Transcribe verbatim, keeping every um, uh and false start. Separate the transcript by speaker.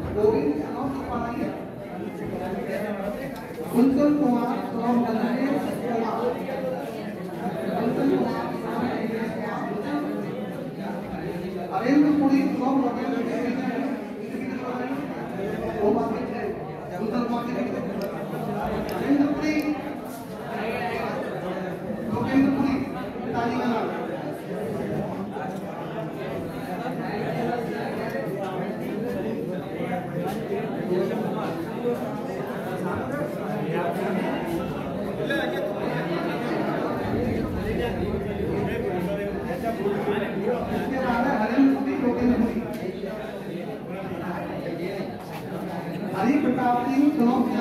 Speaker 1: Govind from Upadhyay, Kuntal Kumar from Ganesh Kumar, Kuntal Kumar from Ganesh Kumar, Arendra Puri from Ravindra वो बात है कुंतल कुमार के अरेंद्र पुरी रविंद्र पुरी ताली का नाम हरि प्रताप सिंह फ्रॉम